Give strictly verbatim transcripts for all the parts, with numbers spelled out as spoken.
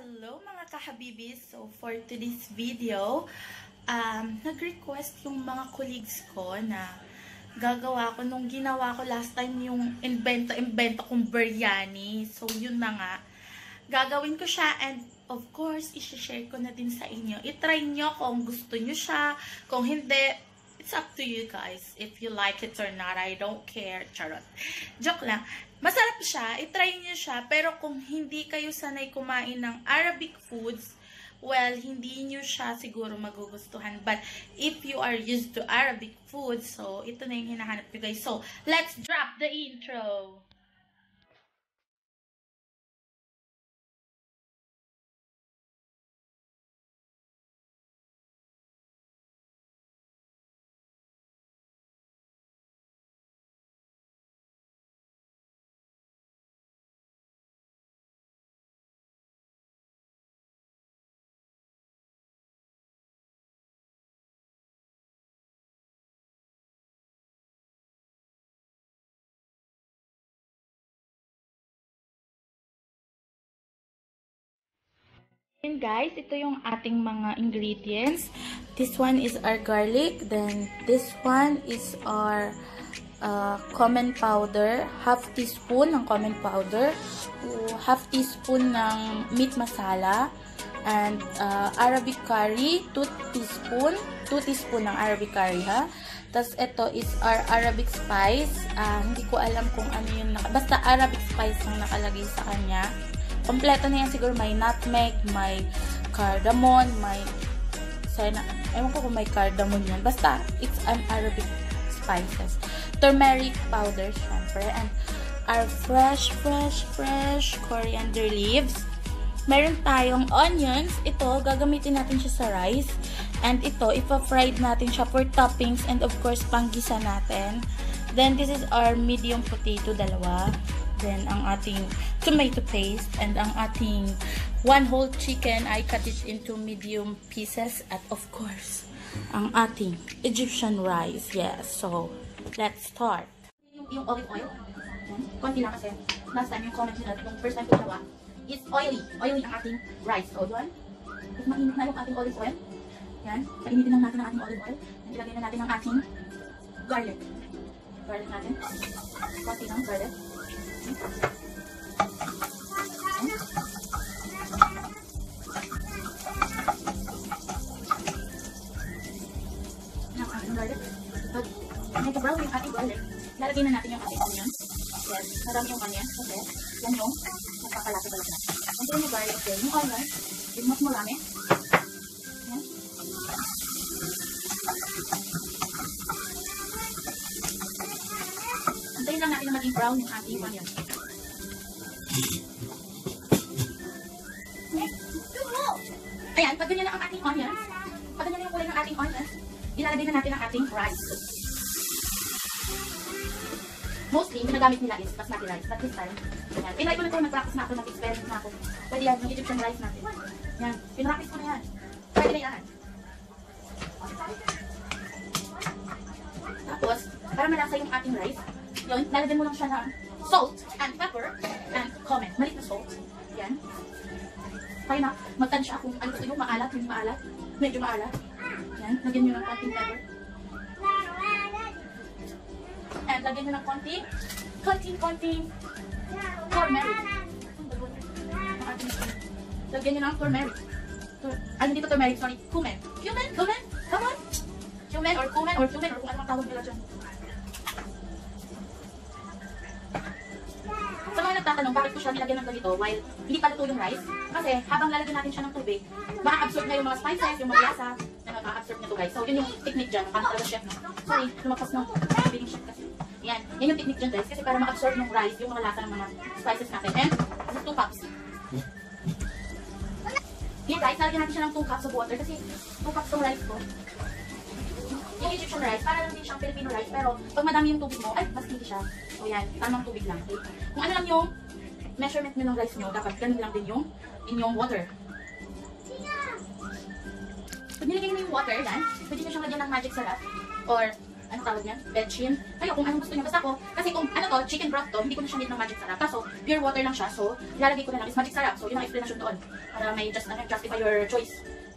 Hello mga kahabibis! So for today's video, um, nag-request yung mga colleagues ko na gagawa ko nung ginawa ko last time yung invento-invento kong biryani. So yun na nga. Gagawin ko siya and of course, isi-share ko na din sa inyo. I-try nyo kung gusto nyo siya. Kung hindi, it's up to you guys. If you like it or not, I don't care. Charot. Joke lang. Masarap siya. I-try nyo siya. Pero kung hindi kayo sanay kumain ng Arabic foods, well, hindi nyo siya siguro magugustuhan. But if you are used to Arabic food, so ito na yung hinahanap nyo guys. So, let's drop the intro! And guys, ito yung ating mga ingredients. This one is our garlic. Then this one is our uh, cumin powder. Half teaspoon ng cumin powder. Half teaspoon ng meat masala. And uh, Arabic curry. two teaspoon. two teaspoon ng Arabic curry ha. Tapos ito is our Arabic spice. Uh, hindi ko alam kung ano yung naka... Basta Arabic spice ang nakalagay sa kanya. Kompleto na yan siguro. May nutmeg, may cardamom, may... Sana, ewan ko kung may cardamom yan. Basta, it's an Arabic spices. Turmeric powder, syempre. And our fresh, fresh, fresh coriander leaves. Meron tayong onions. Ito, gagamitin natin siya sa rice. And ito, ipa-fried natin siya for toppings. And of course, panggisa natin. Then, this is our medium potato, dalawa. Then, ang ating tomato paste and ang ating one whole chicken, I cut it into medium pieces. At of course, ang ating Egyptian rice. Yes, so, let's start. Yung, yung olive oil, konti lang kasi last time yung comment nila, yung first time ko ginawa, it's oily. Oily ang ating rice. So, yun. If mainit na yung ating olive oil, yan, painitin lang natin ang ating olive oil. And ilagay na natin ang ating garlic. Garlic natin. Konti lang garlic. Ang ating garlic. Pag medyo brown yung ating garlic, lalagay na natin yung ating onion. Yes, marami yung onion kasi yan yung nagpakalasa talaga natin. Antayin yung garlic din. Yung onion, yung mas marami. Yan. Antayin lang natin na maging brown yung ating onion. Ayan, pag ganyan na ang ating onions, pag ganyan na yung kulay ng ating onions, ilalagay na natin ang ating rice. Mostly, yung ginagamit nila is basmati rice, but this time, ayan. Tinry ko na ito, nag-practice na ako, nag-experiment na ako. Pwede yan, yung Egyptian rice natin. Yan, pinractice ko na yan. Pwede na yan. Tapos, para malasa yung ating rice, yun, lalagyan mo lang siya ng salt and pepper and cumin. Malit na salt. Yan. Kaya na, magtansya kung ano gusto nyo, maalat, yung maalat, medyo maalat. Yan, lagyan nyo ng konting pepper. And lagyan nyo ng konting, konting, konting turmeric. Lagyan nyo ng turmeric. Tur ano dito turmeric? Sorry, cumin. Cumin, cumin, come on. Cumin or cumin or cumin or kung ano ang tawag nila dyan. Sa mga nagtatanong, bakit ko siya nilagyan ng ganito while hindi pa luto yung rice? Kasi habang lalagyan natin siya ng tubig, ma-absorb na yung mga spices, yung mga lasa na ma-absorb na ito guys. So, yun yung technique dyan. Paano talaga chef, no? Sorry, lumagpas ng baking chef kasi. Yan, yan yung technique dyan guys. Kasi para ma-absorb ng rice, yung mga lasa ng mga spices natin. And, this is two cups. Yan guys, lalagyan natin siya ng two cups of water kasi two cups ng rice ko. Yung Egyptian rice, para lang din siyang Filipino rice. Pero, pag madami yung tubig mo, ay, mas hindi siya. So, yan, tamang tubig lang. Okay? Kung ano lang yung measurement nyo ng rice nyo, dapat ganun lang din yung inyong water. Pag nilagay nyo yung water, yan, pwede nyo siyang lagyan ng magic sarap or ano tawag niya? Betchin. Kayo kung anong gusto niyo. Basta ako, kasi kung ano to, chicken broth to, hindi ko na siya need ng magic sarap. Kaso, pure water lang siya. So, ilalagay ko na lang is magic sarap. So, yun ang explanation doon. Para may just, ano, justify your choice.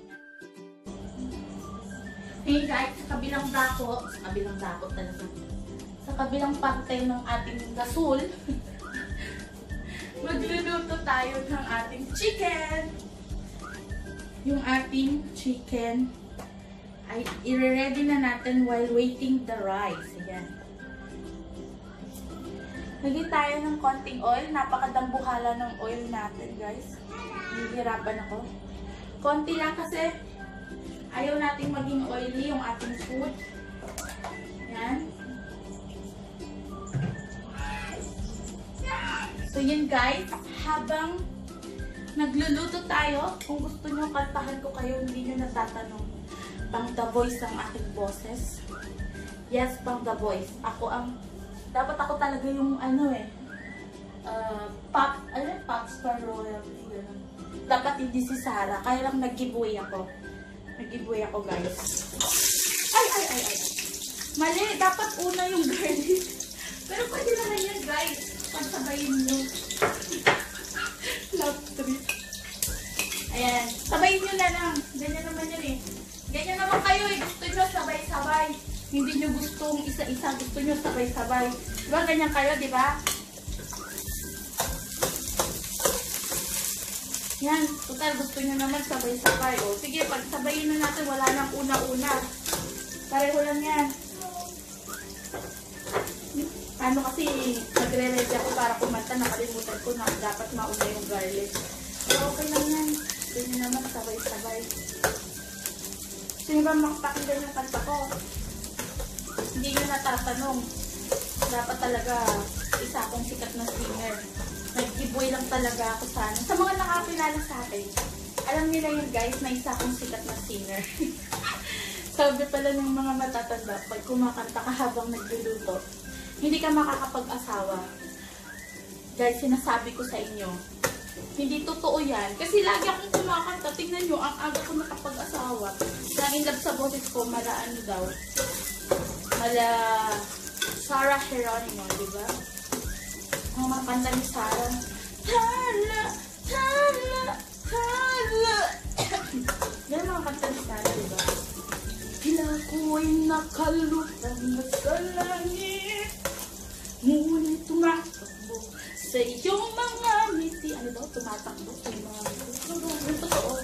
Hey guys, sa kabilang dako, sa kabilang dako talaga. Sa kabilang parte ng ating gasol, magluluto tayo ng ating chicken. Yung ating chicken ay i-ready na natin while waiting the rice. Ayan. Lagyan tayo ng konting oil. Napakadambuhala ng oil natin, guys. Hihirapan ako. Konti lang kasi ayaw nating maging oily yung ating food. Ayan. So yun guys, habang nagluluto tayo, kung gusto nyo kantahan ko kayo, hindi nyo natatanong, pang The Voice ang aking boses. Yes, pang The Voice. Ako ang, dapat ako talaga yung ano eh, uh, pop, ano yung pop star royalty. Gano'n. Dapat hindi si Sarah, kaya lang nag-giveaway ako. Nag-giveaway ako guys. Ay, ay, ay, ay. Mali, dapat una yung garlic. Pero pwede naman yan guys. Pagsabayin nyo. Love trip. Ayan. Sabayin nyo na lang. Ganyan naman yun eh. Ganyan naman kayo eh. Gusto nyo sabay-sabay. Hindi nyo gustong isa-isa. Gusto nyo sabay-sabay. Diba ganyan kayo, diba? Yan. Total, gusto nyo naman sabay-sabay. O, sige, pagsabayin na natin. Wala nang una-una. Pareho lang yan. Ano kasi, nagre-ready ako para kumanta, nakalimutan ko na dapat mauna yung garlic. So, okay lang yan. Hindi naman sabay-sabay. Sino ba makapakinggan yung kanta ko? Hindi nyo natatanong. Dapat talaga isa akong sikat na singer. Nag-giveaway lang talaga ako sana. Sa mga nakakilala sa akin, alam nila yun guys, na isa akong sikat na singer. Sabi pala ng mga matatanda, pag kumakanta ka habang nagluluto, hindi ka makakapag-asawa. Guys, sinasabi ko sa inyo, hindi totoo yan. Kasi lagi akong kumakanta. Tingnan nyo, ang aga ko nakapag-asawa. Lang in love sa boses ko, mala ano daw. Mala Sarah Geronimo, diba? Ang mga kanta ni Sarah. Hala, hala, hala. Yan mga kanta ni Sarah, diba? Pila ko'y nakalutang na sa langit. Ngunit tumatakbo sa iyong mga ngiti. Ano daw? Tumatakbo sa iyong mga ngiti. Ano totoo?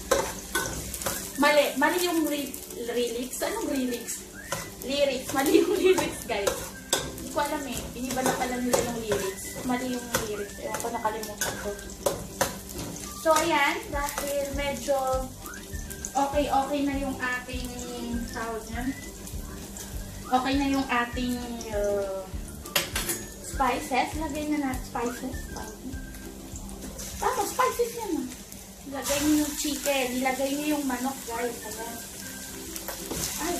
Mali. Mali yung lyrics. Anong lyrics? Lyrics. Mali yung lyrics, guys. Hindi ko alam eh. Iniba na pala nila yung lyrics. Mali yung lyrics. Kaya ako nakalimutan ko. So, ayan. Dahil medyo okay-okay na yung ating tawag niyan. Okay na yung ating uh, spices. Lagay na natin spices. Tapos, spices yan. Ilagay niyo yung chicken. Ilagay niyo yung manok, guys. Ayan. Ay.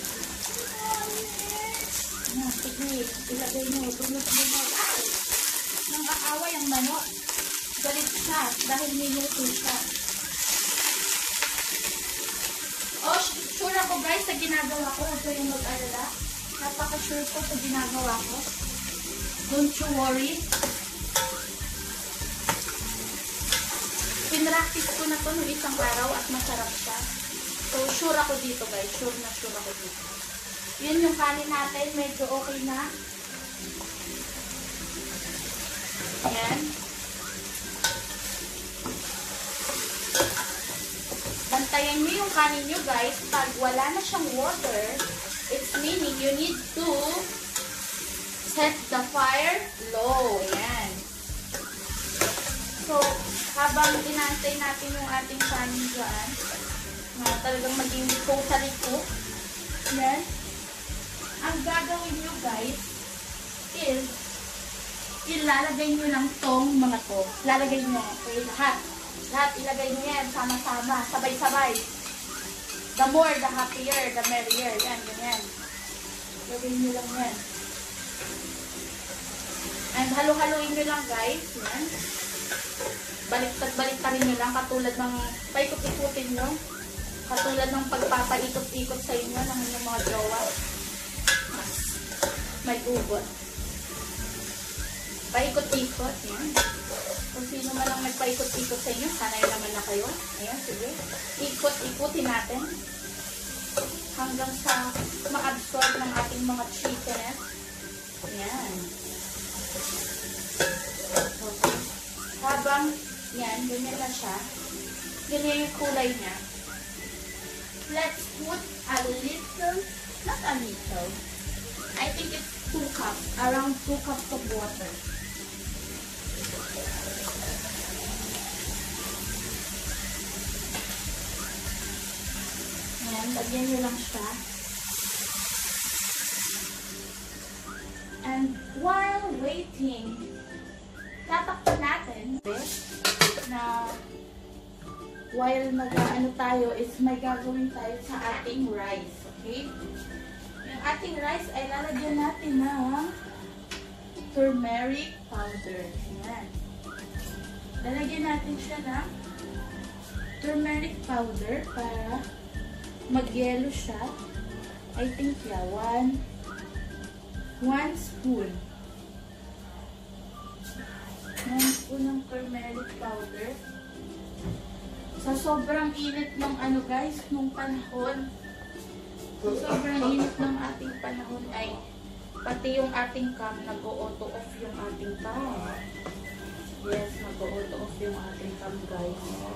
Ayan, sige. Ilagay niyo. Tunod-tunod. Ay! Nangkakaway ang manok. Galit siya. Dahil niluto siya. Oh, sure ako guys sa ginagawa ko. Huwag kayong mag-alala. Napaka-sure ko sa ginagawa ko. Don't you worry. Pinractice ko na to noong isang araw at masarap siya. So, sure ako dito guys. Sure na sure ako dito. Yun yung kanin natin. Medyo okay na. Ayan. Bantayan nyo yung kanin nyo guys. Pag wala na siyang water, it's meaning you need to set the fire low. Ayan. So, habang inantay natin yung ating kanin dyan, na talagang maging totally cook, ayan, ang gagawin nyo guys is ilalagay nyo lang tong mga to. Lalagay nyo. Okay, lahat. Lahat ilagay nyo yan. Sama-sama. Sabay-sabay. The more, the happier, the merrier. Yan, ganyan. Lagay nyo lang yan. And halo-haloin nyo lang guys. Yan. Baliktad-baliktarin nyo lang. Katulad ng paikot-ikutin nyo. Katulad ng pagpapaikot-ikot sa inyo ng inyong mga jowa. may ugot. Paikot-ikot, yan. Kung sino man ang nagpaikot-ikot sa inyo, sanay naman na kayo. Ayan, sige. Ikot-ikutin natin hanggang sa ma-absorb ng ating mga chicken. Ayan. Okay. Habang, yan, ganyan na siya. Ganyan yung kulay niya. Let's put a little, not a little, I think it's two cups, around two cups of water. Ayan, lagyan nyo lang siya. And while waiting, tatakpan natin na while mag-ano tayo is may gagawin tayo sa ating rice. Okay? Yung ating rice ay lalagyan natin ng turmeric powder. Ayan. Lalagyan natin siya ng turmeric powder para mag-yellow siya. I think, yeah, one, one spoon. One spoon ng turmeric powder. Sa sobrang init ng ano guys, nung panahon, sa sobrang init ng ating panahon ay pati yung ating cam, nag-o-auto off yung ating cam. Yes, nag-o-auto off yung ating cam guys.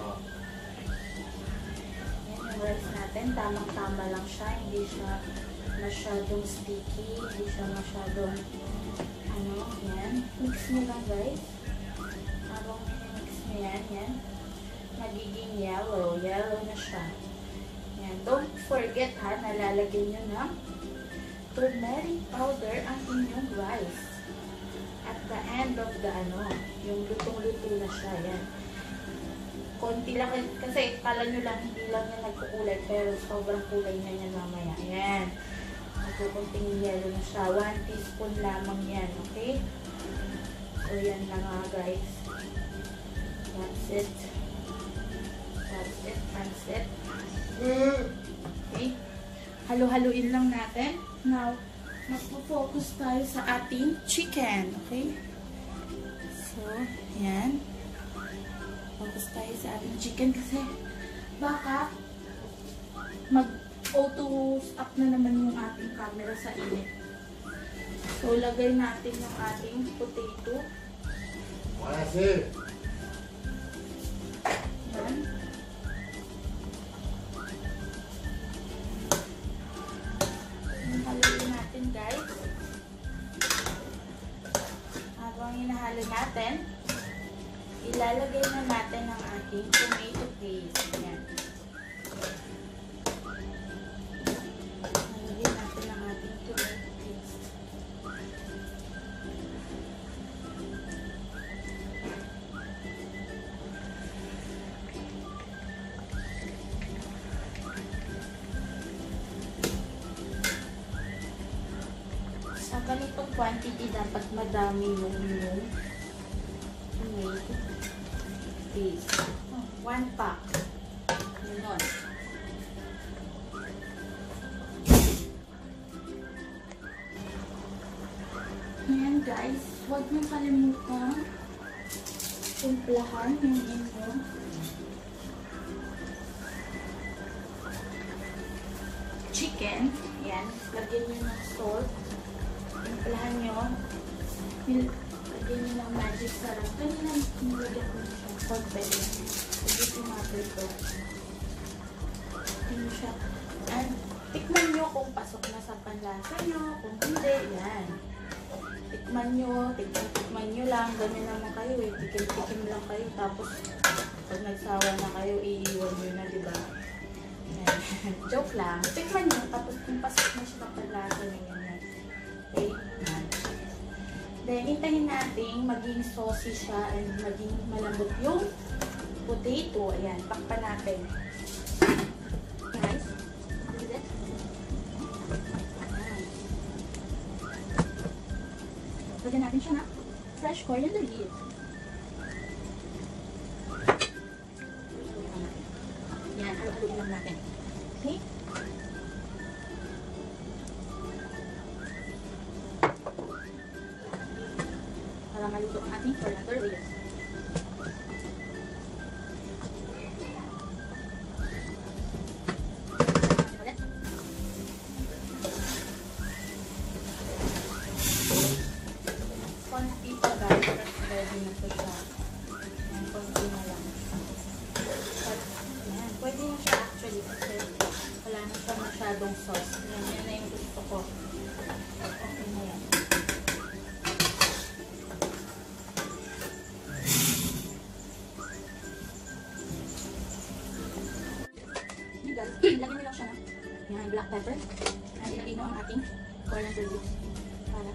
Yan yung rice natin, tamang-tama lang siya, hindi siya masyadong sticky, hindi siya masyadong ano, yan. Mix nyo lang guys. Habang mix nyo yan, yan. Magiging yellow. Yellow na siya. Yan. Don't forget ha, nalalagyan nyo ng turmeric powder ang inyong rice. At the end of the ano, yung lutong-luto na siya. Yan. Konti lang, kasi kala nyo lang, hindi lang yan nagkukulay, pero sobrang kulay na yan mamaya. Yan. Magkukunting yellow na siya. One teaspoon lamang yan. Okay? So, yan lang nga guys. That's it. That's it, that's it. Okay. Halo-haluin lang natin. Now, magpo-focus tayo sa ating chicken. Okay? So, yan. Focus tayo sa ating chicken kasi baka mag-auto stop na naman yung ating camera sa init. So, lagay natin yung ating potato. Kasi yan. Haluin natin guys. Habang hinahalo natin, ilalagay na natin ang ating tomato paste. Yan. Ilalagay natin ang ating tomato paste. Sa ganitong quantity, dapat madami yung yung tomato paste. Oh, one pack. Ganon. Ayan guys, huwag niyong kalimutan timplahan yung inyong chicken. Ayan, lagyan niyo ng salt. Timplahan nyo. Lagyan nyo ng magic sarap. Kanina nilagyan ko siya. Pag pwede. Lagyan yung matter ko. Lagyan siya. And tikman nyo kung pasok na sa panlasa nyo. Kung hindi, yan. Tikman nyo. Tikman, tikman nyo lang. Ganyan naman kayo eh. Tikim-tikim lang kayo. Tapos, pag nagsawa na kayo, iiwan nyo na, diba? Joke lang. Tikman nyo. Tapos kung pasok na siya sa panlasa nyo, yan. Okay? Then, hintayin natin maging saucy siya and maging malambot yung potato. Ayan, pakpan natin. Guys, see this? Lagyan natin siya na fresh coriander leaf. Yan, halo-haloin lang natin. Okay? maluto ang ating coriander leaves. Konti pa guys, ready na ito siya. Ayan, konti na lang. But, ayan, pwede na siya actually kasi wala na siya masyadong sauce. Ayan, yan na yung gusto ko. Okay na yan. Lagyan mo lang siya na yan, black pepper. At ilagay mo ang ating coriander leaves. Para.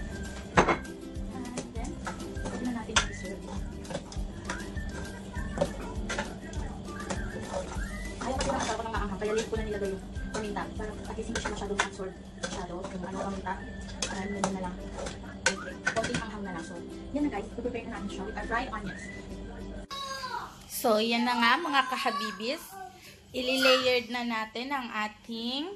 And then, pwede na natin i-serve. Ayaw kasi nakasal ko ng maanghang, kaya late ko na nilagay yung paminta. Para at least hindi siya masyadong absorb. Masyado, yung ano paminta. And then na lang. Okay. Konting anghang na lang. So, yan na guys. Prepare na natin siya with our fried onions. So, yan na nga mga kahabibis. Ili-layered na natin ang ating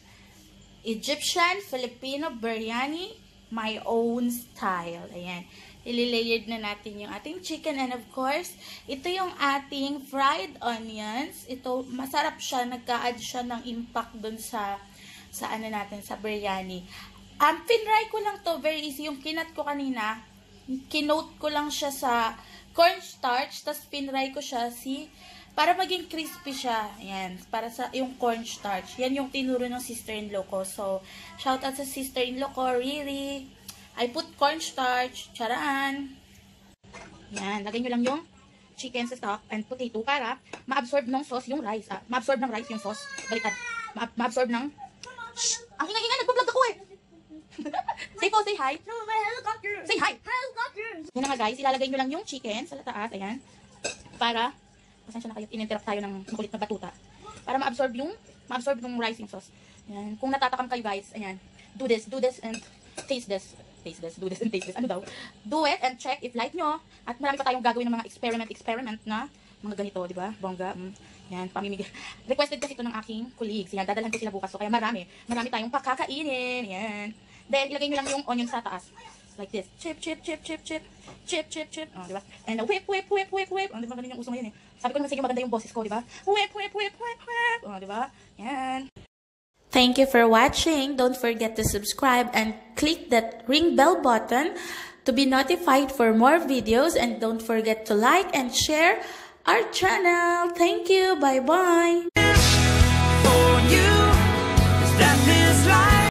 Egyptian Filipino biryani, my own style. Ayan. Ili-layered na natin yung ating chicken and of course, ito yung ating fried onions. Ito, masarap siya. Nagka-add siya ng impact dun sa, sa ano natin, sa biryani. Um, pinry ko lang to, very easy. Yung kinat ko kanina, kinote ko lang siya sa cornstarch, tapos pinry ko siya si para maging crispy siya. Ayan. Para sa yung cornstarch. Yan yung tinuro ng sister-in-law ko. So, shout out sa sister-in-law ko, Riri. I put cornstarch. Charaan. Yan. Lagay nyo lang yung chicken sa stock and potato para ma-absorb ng sauce yung rice. Ah, ma-absorb ng rice yung sauce. Baliktad. Ma-absorb ng... Shh! Ang ingay-ingay! Nagpa-vlog ako eh! Say po, say hi. No, my helicopter. Say hi. Helicopter. Yan na nga guys. Ilalagay nyo lang yung chicken sa taas. Ayan. Para... Pasensya na kayo, in-interrupt tayo ng makulit na batuta. Para ma-absorb yung, ma-absorb yung rice yung sauce. Ayan. Kung natatakam kayo guys, ayan. Do this, do this, and taste this. Taste this, do this, and taste this. Ano daw? Do it and check if like nyo. At marami pa tayong gagawin ng mga experiment, experiment na mga ganito, di ba? Bongga. Mm. Yan, pamimigay. Requested kasi ito ng aking colleagues. Yan, dadalhan ko sila bukas. So, kaya marami. Marami tayong pakakainin. Yan. Then, ilagay nyo lang yung onion sa taas. Like this. Chip, chip, chip, chip, chip. Chip, chip, chip. Oh, di ba? And whip, whip, whip, whip, whip. Oh, di ba? Ganun yung uso ngayon eh. Sabi ko naman sa inyo maganda yung boses ko, di ba? Whip, whip, whip, whip, whip. Oh, di ba? Yan. Thank you for watching. Don't forget to subscribe and click that ring bell button to be notified for more videos. And don't forget to like and share our channel. Thank you. Bye-bye. For you,